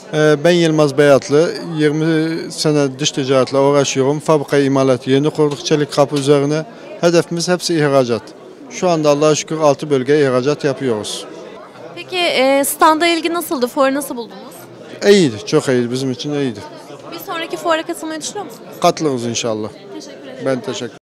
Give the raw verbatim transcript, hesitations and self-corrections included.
Ee, Ben Yılmaz Beyatlı, yirmi sene dış ticaretle uğraşıyorum. Fabrika imalatı yeni kurduk çelik kapı üzerine. Hedefimiz hepsi ihracat. Şu anda Allah'a şükür altı bölgeye ihracat yapıyoruz. Peki e, standa ilgi nasıldı? Fuarı nasıl buldunuz? İyiydi, çok iyiydi. Bizim için iyiydi. Bir sonraki fuara katılmayı düşünüyor musunuz? Katılırız inşallah. Teşekkür ederim. Ben teşekkür